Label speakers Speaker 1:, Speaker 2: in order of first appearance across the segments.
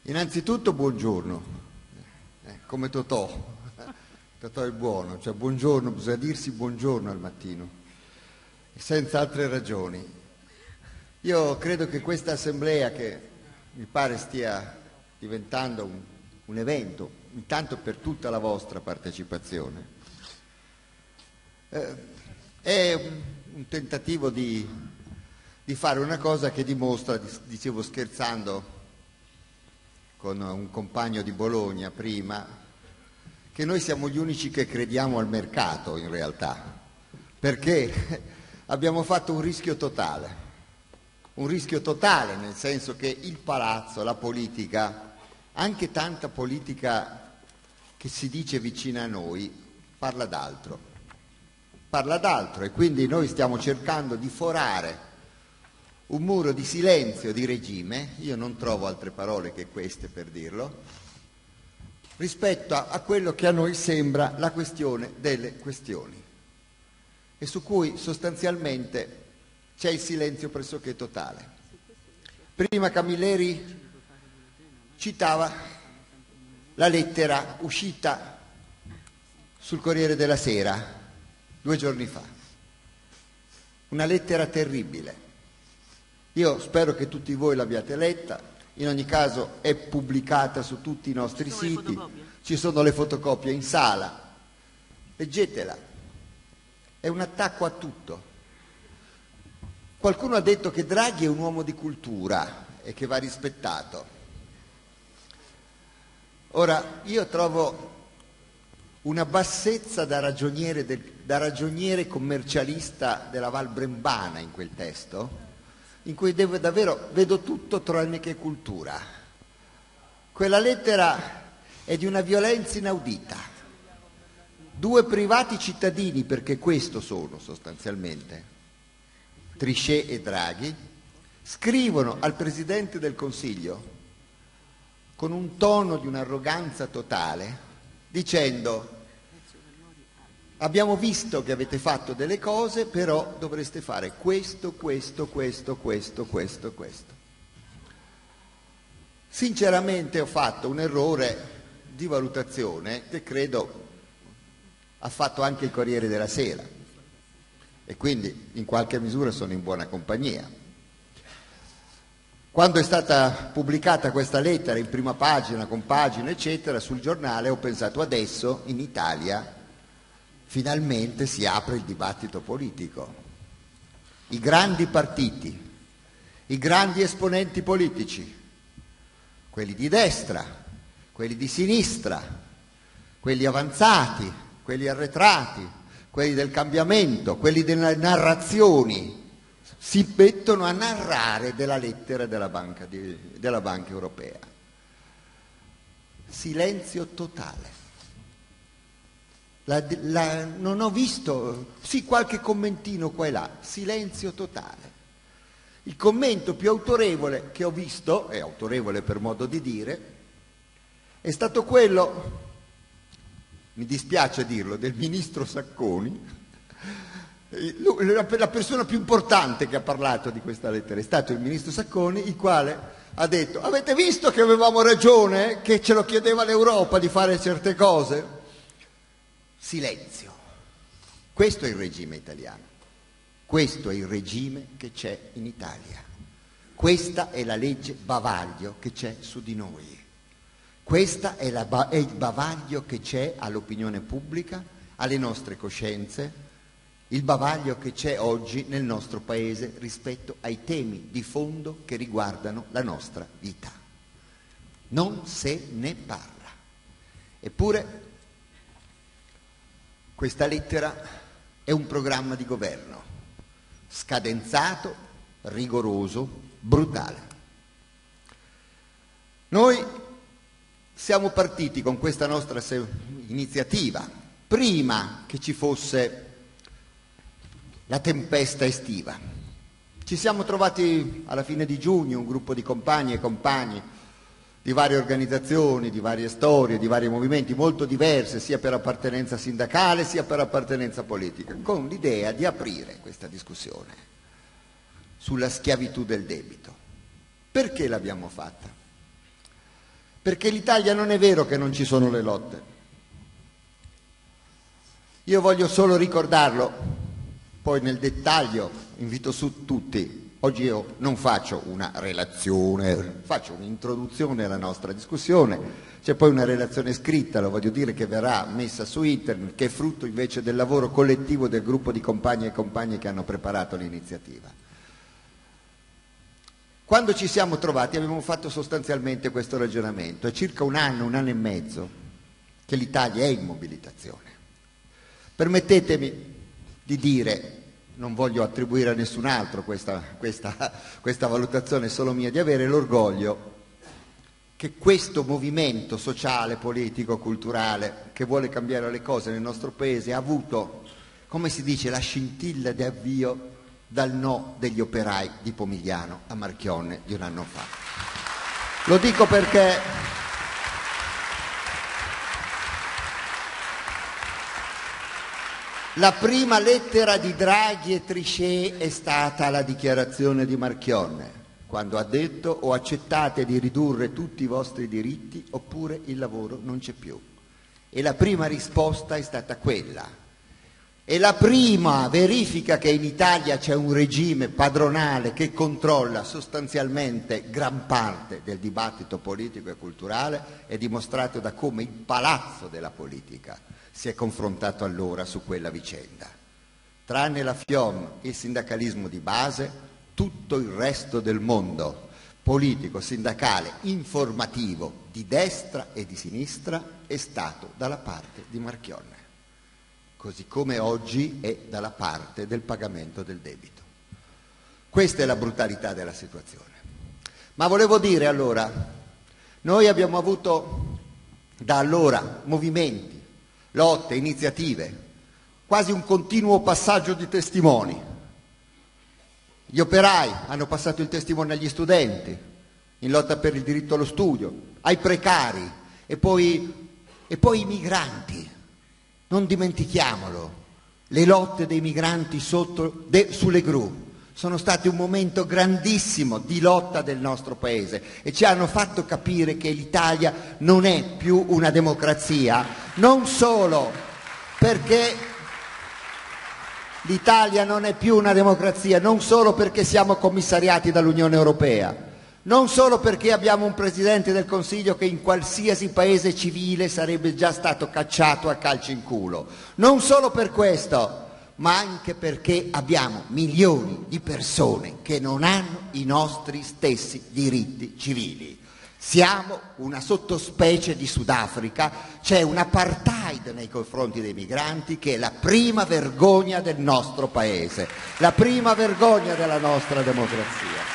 Speaker 1: Innanzitutto buongiorno, come Totò, Totò è buono, cioè buongiorno, bisogna dirsi buongiorno al mattino, senza altre ragioni. Io credo che questa assemblea, che mi pare stia diventando un evento, intanto per tutta la vostra partecipazione, è un tentativo di fare una cosa che dimostra, dicevo scherzando con un compagno di Bologna prima, che noi siamo gli unici che crediamo al mercato in realtà, perché abbiamo fatto un rischio totale nel senso che il palazzo, la politica, anche tanta politica che si dice vicina a noi, parla d'altro e quindi noi stiamo cercando di forare un muro di silenzio di regime, io non trovo altre parole che queste per dirlo, rispetto a quello che a noi sembra la questione delle questioni e su cui sostanzialmente c'è il silenzio pressoché totale. Prima Camilleri citava la lettera uscita sul Corriere della Sera 2 giorni fa, una lettera terribile. Io spero che tutti voi l'abbiate letta, in ogni caso è pubblicata su tutti i nostri siti, ci sono le fotocopie in sala, leggetela, è un attacco a tutto. Qualcuno ha detto che Draghi è un uomo di cultura e che va rispettato. Ora, io trovo una bassezza da ragioniere commercialista della Val Brembana in quel testo, in cui davvero vedo tutto tranne che cultura. Quella lettera è di una violenza inaudita. 2 privati cittadini, perché questo sono sostanzialmente, Trichet e Draghi, scrivono al Presidente del Consiglio con un tono di un'arroganza totale, dicendo: abbiamo visto che avete fatto delle cose, però dovreste fare questo. Sinceramente ho fatto un errore di valutazione che credo ha fatto anche il Corriere della Sera e quindi in qualche misura sono in buona compagnia. Quando è stata pubblicata questa lettera in prima pagina, con pagine eccetera, sul giornale, ho pensato: adesso in Italia finalmente si apre il dibattito politico. I grandi partiti, i grandi esponenti politici, quelli di destra, quelli di sinistra, quelli avanzati, quelli arretrati, quelli del cambiamento, quelli delle narrazioni, si mettono a narrare della lettera della Banca Europea. Silenzio totale. Non ho visto, sì, qualche commentino qua e là, silenzio totale. Il commento più autorevole che ho visto, è autorevole per modo di dire, è stato quello, mi dispiace dirlo, del ministro Sacconi. La persona più importante che ha parlato di questa lettera è stato il ministro Sacconi, il quale ha detto: avete visto che avevamo ragione, che ce lo chiedeva l'Europa di fare certe cose? Silenzio. Questo è il regime italiano, questo è il regime che c'è in Italia, questa è la legge bavaglio che c'è su di noi, questa è il bavaglio che c'è all'opinione pubblica, alle nostre coscienze, il bavaglio che c'è oggi nel nostro paese rispetto ai temi di fondo che riguardano la nostra vita. Non se ne parla. Eppure questa lettera è un programma di governo, scadenzato, rigoroso, brutale. Noi siamo partiti con questa nostra iniziativa prima che ci fosse la tempesta estiva. Ci siamo trovati alla fine di giugno un gruppo di compagne e compagni di varie organizzazioni, di varie storie, di vari movimenti molto diverse, sia per appartenenza sindacale sia per appartenenza politica, con l'idea di aprire questa discussione sulla schiavitù del debito. Perché l'abbiamo fatta? perché l'Italia non è vero che non ci sono le lotte. Io voglio solo ricordarlo, poi nel dettaglio invito su tutti. Oggi io non faccio una relazione, faccio un'introduzione alla nostra discussione, c'è poi una relazione scritta, lo voglio dire, che verrà messa su internet, che è frutto invece del lavoro collettivo del gruppo di compagni e compagne che hanno preparato l'iniziativa. Quando ci siamo trovati abbiamo fatto sostanzialmente questo ragionamento. È circa un anno e mezzo che l'Italia è in mobilitazione. Permettetemi di dire, non voglio attribuire a nessun altro questa valutazione, è solo mia, di avere l'orgoglio che questo movimento sociale, politico, culturale che vuole cambiare le cose nel nostro Paese ha avuto, come si dice, la scintilla di avvio dal no degli operai di Pomigliano a Marchionne di un anno fa. Lo dico perché la prima lettera di Draghi e Trichet è stata la dichiarazione di Marchionne, quando ha detto: o accettate di ridurre tutti i vostri diritti oppure il lavoro non c'è più. E la prima risposta è stata quella. E la prima verifica che in Italia c'è un regime padronale che controlla sostanzialmente gran parte del dibattito politico e culturale è dimostrato da come il palazzo della politica si è confrontato allora su quella vicenda. Tranne la FIOM e il sindacalismo di base, tutto il resto del mondo politico, sindacale, informativo, di destra e di sinistra è stato dalla parte di Marchionne, così come oggi è dalla parte del pagamento del debito. Questa è la brutalità della situazione. Ma volevo dire allora, noi abbiamo avuto da allora movimenti, lotte, iniziative, quasi un continuo passaggio di testimoni. Gli operai hanno passato il testimone agli studenti, in lotta per il diritto allo studio, ai precari e poi i migranti. Non dimentichiamolo, le lotte dei migranti sulle gru sono state un momento grandissimo di lotta del nostro Paese e ci hanno fatto capire che l'Italia non è più una democrazia, non solo perché l'Italia non è più una democrazia, non solo perché siamo commissariati dall'Unione Europea, non solo perché abbiamo un Presidente del Consiglio che in qualsiasi paese civile sarebbe già stato cacciato a calci in culo, non solo per questo, ma anche perché abbiamo milioni di persone che non hanno i nostri stessi diritti civili. Siamo una sottospecie di Sudafrica, c'è un apartheid nei confronti dei migranti che è la prima vergogna del nostro Paese, la prima vergogna della nostra democrazia.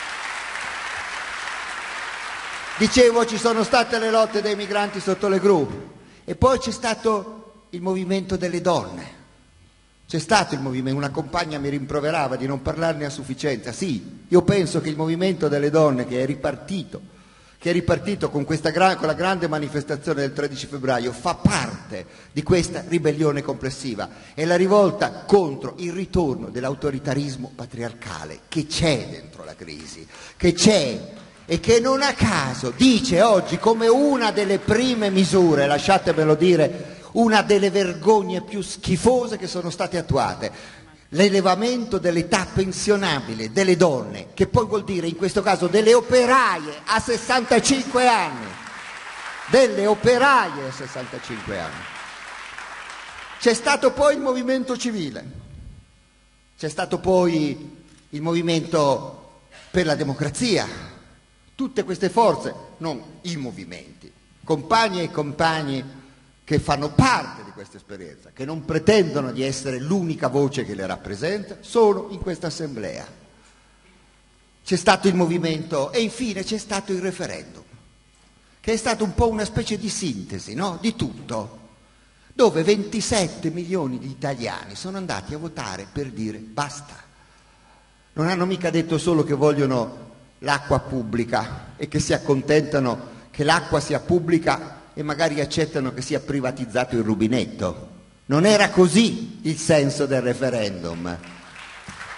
Speaker 1: Dicevo, ci sono state le lotte dei migranti sotto le gru e poi c'è stato il movimento delle donne. C'è stato il movimento, una compagna mi rimproverava di non parlarne a sufficienza. Sì, io penso che il movimento delle donne che è ripartito con la grande manifestazione del 13 febbraio, fa parte di questa ribellione complessiva. È la rivolta contro il ritorno dell'autoritarismo patriarcale che c'è dentro la crisi, che c'è e che non a caso dice oggi come una delle prime misure, lasciatemelo dire, una delle vergogne più schifose che sono state attuate, l'elevamento dell'età pensionabile delle donne, che poi vuol dire in questo caso delle operaie a 65 anni, delle operaie a 65 anni. C'è stato poi il movimento civile, c'è stato poi il movimento per la democrazia, tutte queste forze, non i movimenti, compagni e compagni che fanno parte di questa esperienza, che non pretendono di essere l'unica voce che le rappresenta, sono in questa assemblea. C'è stato il movimento e infine c'è stato il referendum, che è stato un po' una specie di sintesi, no? Di tutto, dove 27 milioni di italiani sono andati a votare per dire basta. Non hanno mica detto solo che vogliono l'acqua pubblica e che si accontentano che l'acqua sia pubblica e magari accettano che sia privatizzato il rubinetto. Non era così il senso del referendum.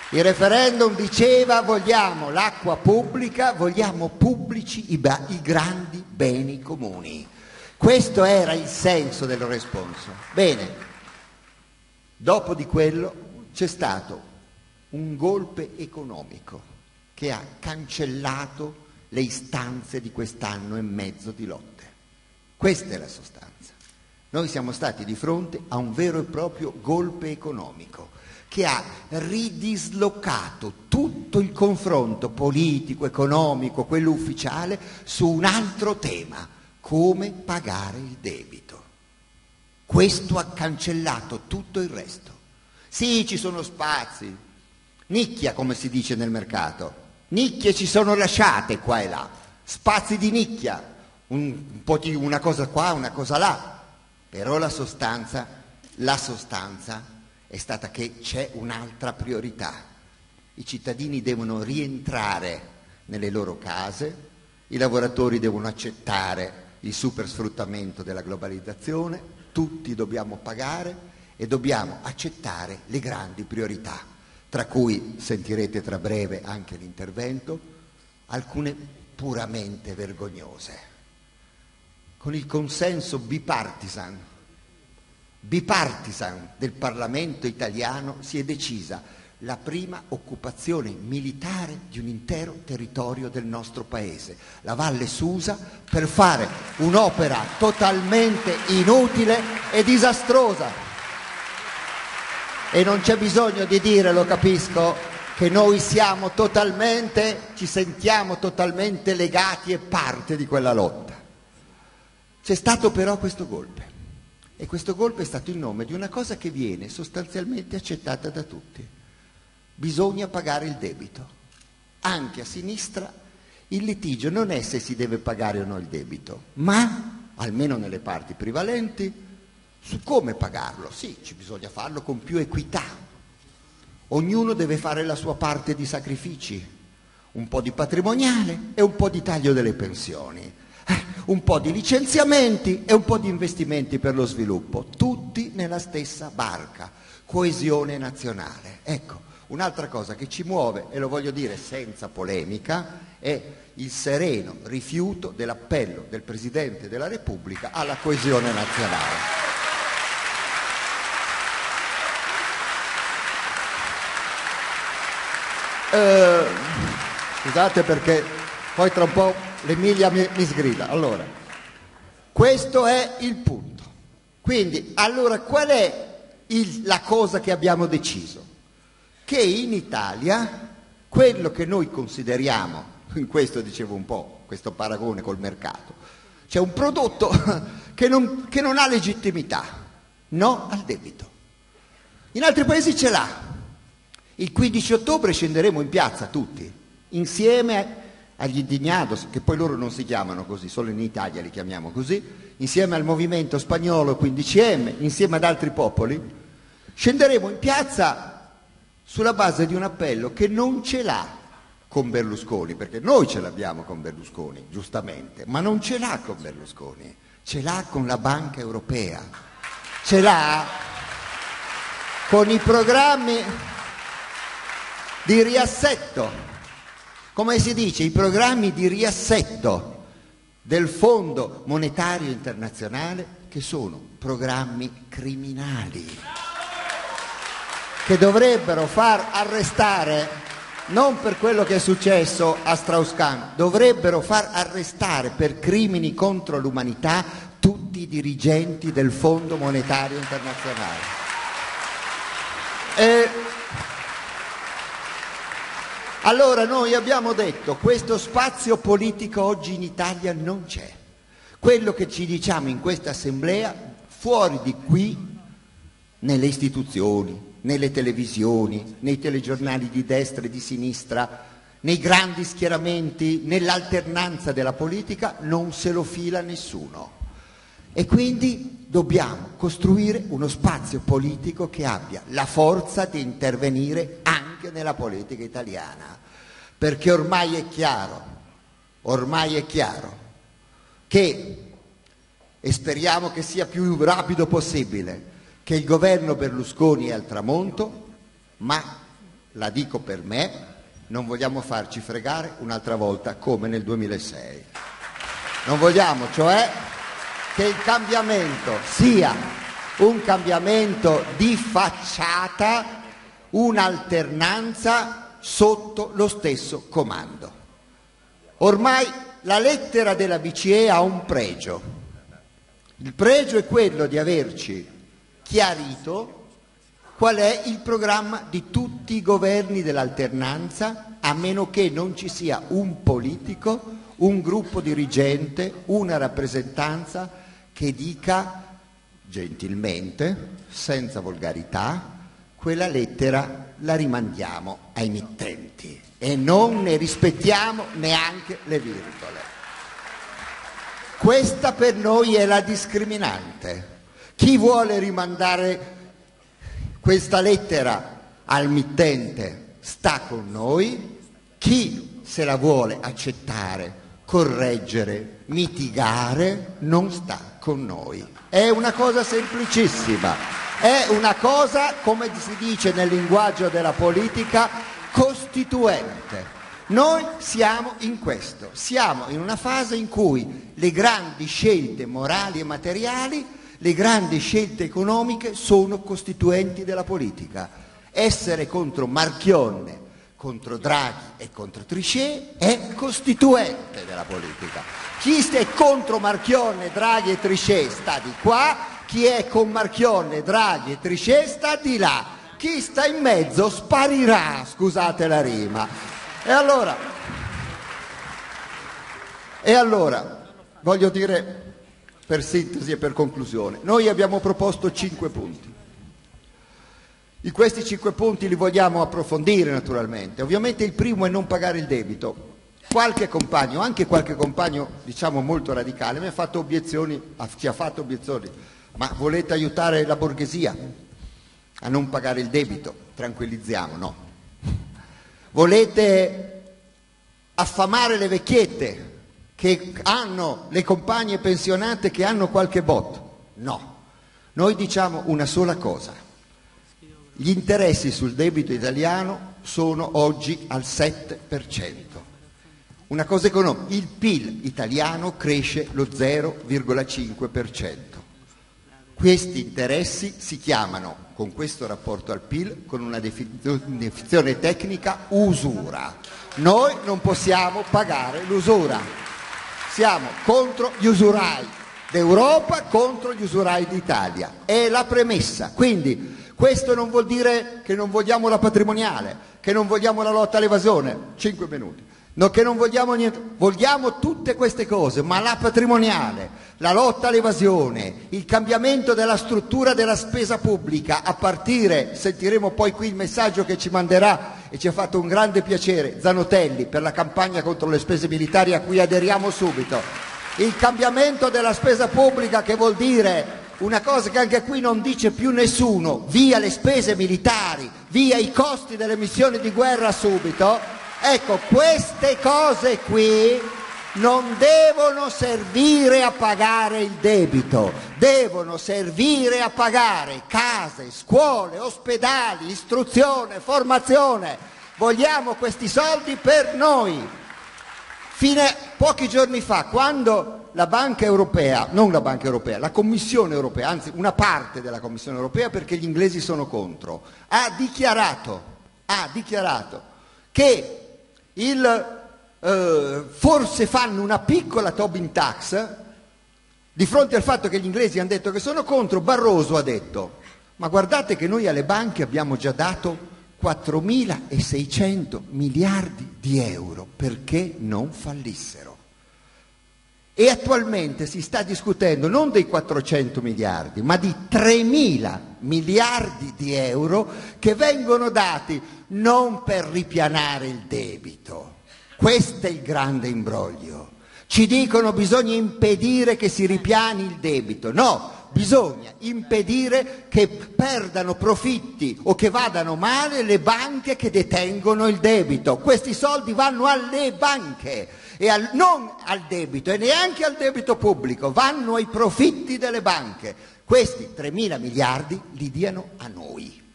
Speaker 1: Il referendum diceva vogliamo l'acqua pubblica, vogliamo pubblici i grandi beni comuni. Questo era il senso del responso. Bene, dopo di quello c'è stato un golpe economico che ha cancellato le istanze di quest'anno e mezzo di lotte. Questa è la sostanza. Noi siamo stati di fronte a un vero e proprio golpe economico che ha ridislocato tutto il confronto politico, economico, quello ufficiale, su un altro tema: come pagare il debito. Questo ha cancellato tutto il resto. Sì, ci sono spazi, nicchia come si dice nel mercato, nicchie ci sono lasciate qua e là, spazi di nicchia, un po' di una cosa qua, una cosa là, però la sostanza è stata che c'è un'altra priorità. I cittadini devono rientrare nelle loro case, i lavoratori devono accettare il supersfruttamento della globalizzazione, tutti dobbiamo pagare e dobbiamo accettare le grandi priorità, tra cui sentirete tra breve anche l'intervento, alcune puramente vergognose. Con il consenso bipartisan del Parlamento italiano si è decisa la prima occupazione militare di un intero territorio del nostro paese, la Valle Susa, per fare un'opera totalmente inutile e disastrosa. E non c'è bisogno di dire, lo capisco, che noi ci sentiamo totalmente legati e parte di quella lotta. C'è stato però questo golpe. E questo golpe è stato in nome di una cosa che viene sostanzialmente accettata da tutti. Bisogna pagare il debito. Anche a sinistra il litigio non è se si deve pagare o no il debito, ma, almeno nelle parti prevalenti, su come pagarlo. Sì, ci bisogna farlo con più equità. Ognuno deve fare la sua parte di sacrifici, un po' di patrimoniale e un po' di taglio delle pensioni. Un po' di licenziamenti e un po' di investimenti per lo sviluppo, tutti nella stessa barca, coesione nazionale. Ecco, un'altra cosa che ci muove, e lo voglio dire senza polemica, è il sereno rifiuto dell'appello del Presidente della Repubblica alla coesione nazionale. Scusate perché poi tra un po' l'Emilia mi sgrida. Allora, questo è il punto. Quindi, allora, qual è la cosa che abbiamo deciso? Che in Italia quello che noi consideriamo, in questo dicevo un po', questo paragone col mercato, c'è un prodotto che non ha legittimità, no al debito. In altri paesi ce l'ha. Il 15 ottobre scenderemo in piazza tutti, insieme agli indignados, che poi loro non si chiamano così, solo in Italia li chiamiamo così, insieme al movimento spagnolo 15M, insieme ad altri popoli, scenderemo in piazza sulla base di un appello che non ce l'ha con Berlusconi, perché noi ce l'abbiamo con Berlusconi, giustamente, ma non ce l'ha con Berlusconi, ce l'ha con la Banca Europea, ce l'ha con i programmi di riassetto. Come si dice, i programmi di riassetto del Fondo Monetario Internazionale, che sono programmi criminali, che dovrebbero far arrestare, non per quello che è successo a Strauss-Kahn, dovrebbero far arrestare per crimini contro l'umanità tutti i dirigenti del Fondo Monetario Internazionale. Allora noi abbiamo detto questo spazio politico oggi in Italia non c'è. Quello che ci diciamo in questa assemblea, fuori di qui, nelle istituzioni, nelle televisioni, nei telegiornali di destra e di sinistra, nei grandi schieramenti, nell'alternanza della politica, non se lo fila nessuno. E quindi dobbiamo costruire uno spazio politico che abbia la forza di intervenire anche nella politica italiana, perché ormai è chiaro che, e speriamo che sia più rapido possibile, che il governo Berlusconi è al tramonto, ma la dico per me, non vogliamo farci fregare un'altra volta come nel 2006. Non vogliamo, cioè, che il cambiamento sia un cambiamento di facciata, un'alternanza sotto lo stesso comando. Ormai la lettera della BCE ha un pregio. Il pregio è quello di averci chiarito qual è il programma di tutti i governi dell'alternanza, a meno che non ci sia un politico, un gruppo dirigente, una rappresentanza che dica gentilmente, senza volgarità, quella lettera la rimandiamo ai mittenti e non ne rispettiamo neanche le virgole. Questa per noi è la discriminante. Chi vuole rimandare questa lettera al mittente sta con noi, chi se la vuole accettare, correggere, mitigare, non sta con noi. È una cosa semplicissima, è una cosa, come si dice nel linguaggio della politica, costituente. Noi siamo in questo, siamo in una fase in cui le grandi scelte morali e materiali, le grandi scelte economiche sono costituenti della politica. Essere contro Marchionne, contro Draghi e contro Trichet è costituente della politica. Chi è contro Marchionne, Draghi e Trichet sta di qua, chi è con Marchionne, Draghi e Trichet sta di là, chi sta in mezzo sparirà, scusate la rima. E allora voglio dire, per sintesi e per conclusione, noi abbiamo proposto 5 punti. Di questi 5 punti li vogliamo approfondire naturalmente. Ovviamente il primo è non pagare il debito. Qualche compagno, anche qualche compagno diciamo molto radicale, mi ha fatto obiezioni, ci ha fatto obiezioni. Ma volete aiutare la borghesia a non pagare il debito? Tranquillizziamo, no. Volete affamare le vecchiette che hanno le compagne pensionate che hanno qualche botto? No. Noi diciamo una sola cosa. Gli interessi sul debito italiano sono oggi al 7%. Una cosa economica, il PIL italiano cresce lo 0,5%. Questi interessi si chiamano, con questo rapporto al PIL, con una definizione tecnica, usura. Noi non possiamo pagare l'usura. Siamo contro gli usurai d'Europa, contro gli usurai d'Italia. È la premessa. Quindi questo non vuol dire che non vogliamo la patrimoniale, che non vogliamo la lotta all'evasione. 5 minuti. No, che non vogliamo niente. Vogliamo tutte queste cose, ma la patrimoniale, la lotta all'evasione, il cambiamento della struttura della spesa pubblica, a partire, sentiremo poi qui il messaggio che ci manderà, e ci ha fatto un grande piacere, Zanotelli, per la campagna contro le spese militari a cui aderiamo subito. Il cambiamento della spesa pubblica, che vuol dire una cosa che anche qui non dice più nessuno, via le spese militari, via i costi delle missioni di guerra subito. Ecco, queste cose qui non devono servire a pagare il debito, devono servire a pagare case, scuole, ospedali, istruzione, formazione. Vogliamo questi soldi per noi. Pochi giorni fa, quando la Banca Europea, non la Banca Europea, la Commissione Europea, anzi una parte della Commissione Europea, perché gli inglesi sono contro, ha dichiarato che forse fanno una piccola Tobin tax, di fronte al fatto che gli inglesi hanno detto che sono contro, Barroso ha detto: ma guardate che noi alle banche abbiamo già dato 4.600 miliardi di euro perché non fallissero. E attualmente si sta discutendo non dei 400 miliardi, ma di 3.000 miliardi di euro che vengono dati non per ripianare il debito. Questo è il grande imbroglio. Ci dicono bisogna impedire che si ripiani il debito. No, bisogna impedire che perdano profitti o che vadano male le banche che detengono il debito. Questi soldi vanno alle banche e non al debito e neanche al debito pubblico, vanno ai profitti delle banche. Questi 3.000 miliardi li diano a noi.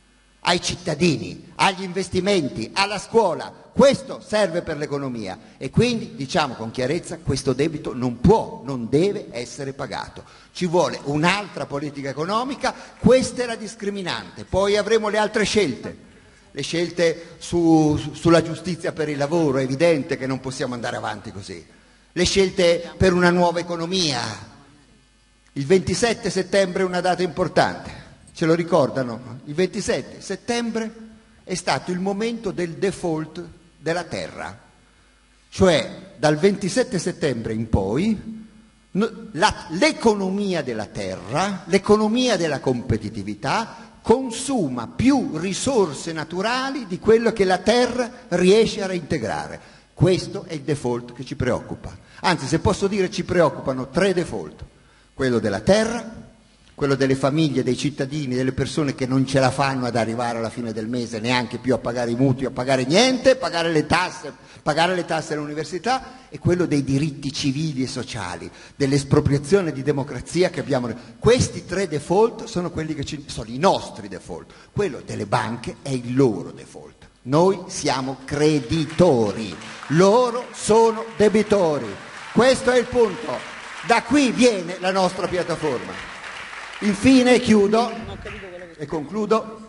Speaker 1: ai cittadini, agli investimenti, alla scuola. Questo serve per l'economia e quindi diciamo con chiarezza questo debito non può, non deve essere pagato. Ci vuole un'altra politica economica, questa è la discriminante. Poi avremo le altre scelte. Le scelte sulla giustizia per il lavoro, è evidente che non possiamo andare avanti così. Le scelte per una nuova economia. Il 27 settembre è una data importante, ce lo ricordano? Il 27 settembre è stato il momento del default della terra, cioè dal 27 settembre in poi l'economia della terra, l'economia della competitività consuma più risorse naturali di quello che la terra riesce a reintegrare. Questo è il default che ci preoccupa. Anzi, se posso dire, ci preoccupano 3 default. Quello della terra, quello delle famiglie, dei cittadini, delle persone che non ce la fanno ad arrivare alla fine del mese neanche più a pagare i mutui, a pagare niente, pagare le tasse all'università, e quello dei diritti civili e sociali, dell'espropriazione di democrazia che abbiamo. Questi 3 default sono quelli che sono i nostri default. Quello delle banche è il loro default. Noi siamo creditori, loro sono debitori. Questo è il punto. Da qui viene la nostra piattaforma. Infine chiudo e concludo.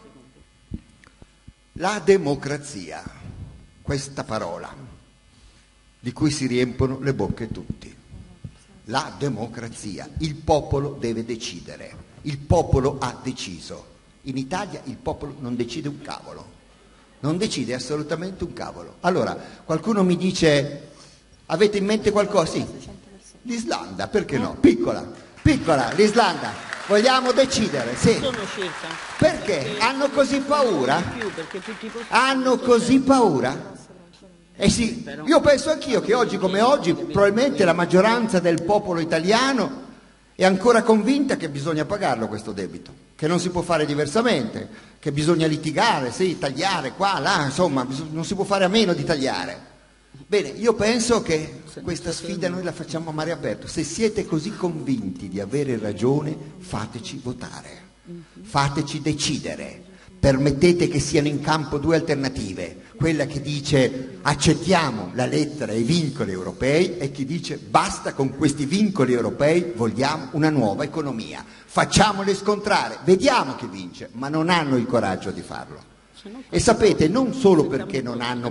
Speaker 1: La democrazia, questa parola di cui si riempono le bocche tutti. La democrazia, il popolo deve decidere, il popolo ha deciso. In Italia il popolo non decide un cavolo, non decide assolutamente un cavolo. Allora, qualcuno mi dice, avete in mente qualcosa? Sì, l'Islanda, perché no? Piccola, l'Islanda, vogliamo decidere, sì. Perché? Hanno così paura? Hanno così paura? Eh sì, io penso anch'io che oggi come oggi probabilmente la maggioranza del popolo italiano è ancora convinta che bisogna pagarlo questo debito, che non si può fare diversamente, che bisogna litigare, sì, tagliare qua, là, insomma, non si può fare a meno di tagliare. Bene, io penso che questa sfida noi la facciamo a mare aperto. Se siete così convinti di avere ragione, fateci votare, fateci decidere. Permettete che siano in campo 2 alternative, quella che dice accettiamo la lettera e i vincoli europei e chi dice basta con questi vincoli europei, vogliamo una nuova economia. Facciamole scontrare, vediamo chi vince, ma non hanno il coraggio di farlo. E sapete, non solo perché non hanno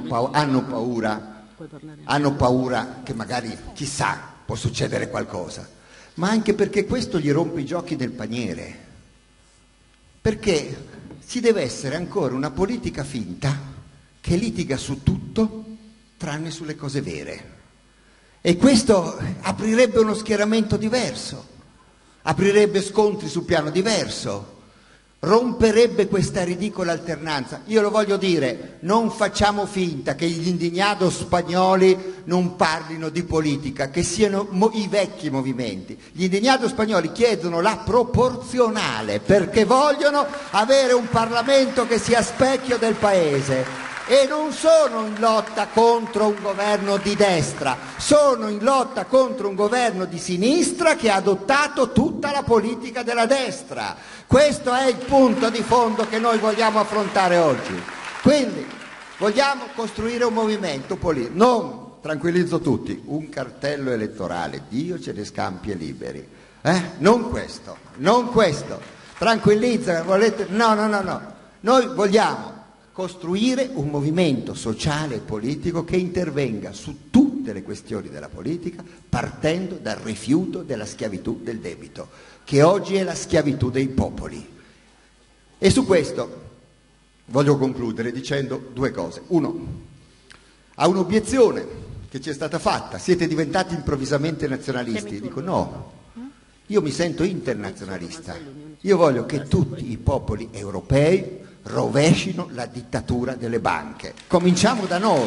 Speaker 1: paura che magari, chissà, può succedere qualcosa, ma anche perché questo gli rompe i giochi del paniere. Perché ci deve essere ancora una politica finta che litiga su tutto tranne sulle cose vere. E questo aprirebbe uno schieramento diverso, aprirebbe scontri sul piano diverso, romperebbe questa ridicola alternanza. Io lo voglio dire, non facciamo finta che gli indignados spagnoli non parlino di politica, che siano i vecchi movimenti. Gli indignados spagnoli chiedono la proporzionale perché vogliono avere un Parlamento che sia specchio del Paese. E non sono in lotta contro un governo di destra, sono in lotta contro un governo di sinistra che ha adottato tutta la politica della destra. Questo è il punto di fondo che noi vogliamo affrontare oggi. Quindi vogliamo costruire un movimento politico, non, tranquillizzo tutti, un cartello elettorale, Dio ce ne scampi e liberi. Non questo, tranquillizza, volete? No. Noi vogliamo costruire un movimento sociale e politico che intervenga su tutte le questioni della politica partendo dal rifiuto della schiavitù del debito, che oggi è la schiavitù dei popoli. E su questo voglio concludere dicendo 2 cose. Uno, a un'obiezione che ci è stata fatta, siete diventati improvvisamente nazionalisti. Dico no, io mi sento internazionalista, io voglio che tutti i popoli europei rovescino la dittatura delle banche. Cominciamo da noi,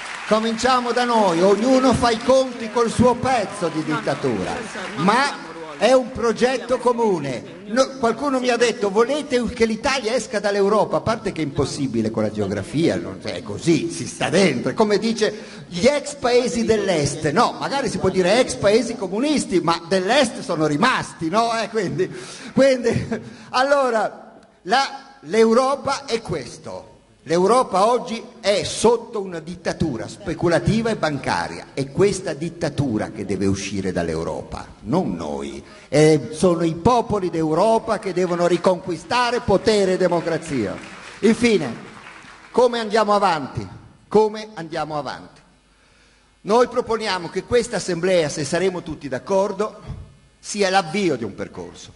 Speaker 1: ognuno fa i conti col suo pezzo di dittatura, ma è un progetto comune. Qualcuno mi ha detto volete che l'Italia esca dall'Europa, a parte che è impossibile con la geografia, non è così, si sta dentro, è come dice gli ex paesi dell'est, no, magari si può dire ex paesi comunisti, ma dell'est sono rimasti, no? Quindi allora l'Europa è questo. L'Europa oggi è sotto una dittatura speculativa e bancaria. È questa dittatura che deve uscire dall'Europa, non noi. Sono i popoli d'Europa che devono riconquistare potere e democrazia. Infine, come andiamo avanti? Come andiamo avanti? Noi proponiamo che questa assemblea, se saremo tutti d'accordo, sia l'avvio di un percorso.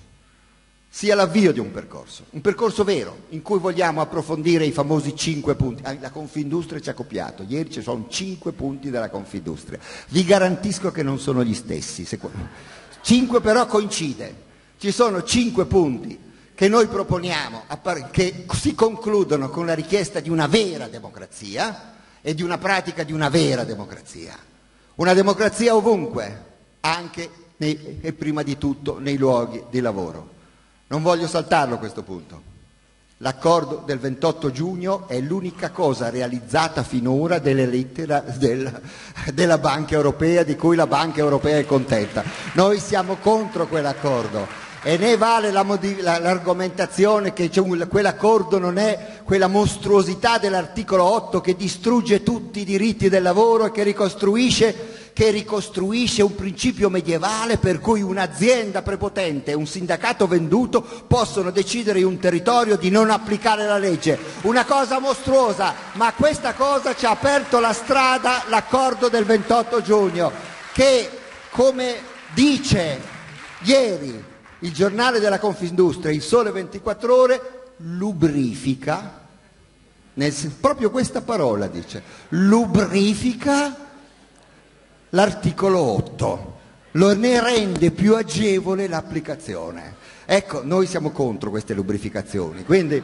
Speaker 1: Un percorso vero, in cui vogliamo approfondire i famosi 5 punti. La Confindustria ci ha copiato, ieri ci sono 5 punti della Confindustria. Vi garantisco che non sono gli stessi, 5 però coincide. Ci sono 5 punti che noi proponiamo, che si concludono con la richiesta di una vera democrazia e di una pratica di una vera democrazia. Una democrazia ovunque, anche e prima di tutto nei luoghi di lavoro. Non voglio saltarlo questo punto. L'accordo del 28 giugno è l'unica cosa realizzata finora delle lettere della Banca Europea, di cui la Banca Europea è contenta. Noi siamo contro quell'accordo e ne vale l'argomentazione che quell'accordo non è quella mostruosità dell'articolo 8 che distrugge tutti i diritti del lavoro e che ricostruisce un principio medievale per cui un'azienda prepotente e un sindacato venduto possono decidere in un territorio di non applicare la legge. Una cosa mostruosa, ma questa cosa ci ha aperto la strada l'accordo del 28 giugno che, come dice ieri il giornale della Confindustria, Il Sole 24 Ore, lubrifica, proprio questa parola dice, lubrifica l'articolo 8, ne rende più agevole l'applicazione. Ecco, noi siamo contro queste lubrificazioni, quindi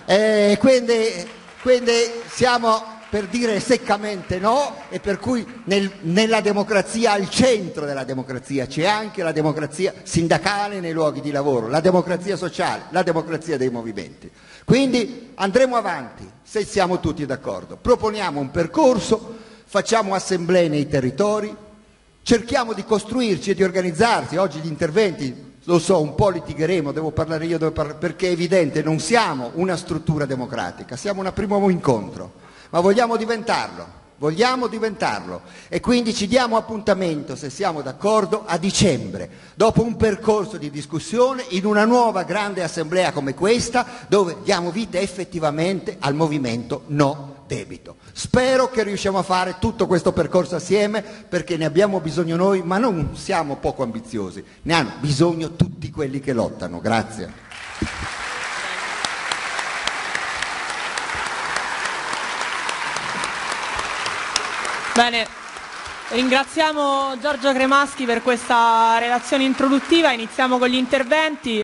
Speaker 1: siamo per dire seccamente no, e per cui nella democrazia, al centro della democrazia, c'è anche la democrazia sindacale nei luoghi di lavoro, la democrazia sociale, la democrazia dei movimenti. Quindi andremo avanti, se siamo tutti d'accordo. Proponiamo un percorso, facciamo assemblee nei territori, cerchiamo di costruirci e di organizzarsi. Oggi gli interventi, lo so, un po' litigheremo, devo parlare io, perché è evidente, non siamo una struttura democratica, siamo un primo incontro, ma vogliamo diventarlo e quindi ci diamo appuntamento, se siamo d'accordo, a dicembre, dopo un percorso di discussione in una nuova grande assemblea come questa, dove diamo vita effettivamente al movimento no debito. Spero che riusciamo a fare tutto questo percorso assieme, perché ne abbiamo bisogno noi, ma non siamo poco ambiziosi, ne hanno bisogno tutti quelli che lottano. Grazie.
Speaker 2: Bene, ringraziamo Giorgio Cremaschi per questa relazione introduttiva, iniziamo con gli interventi.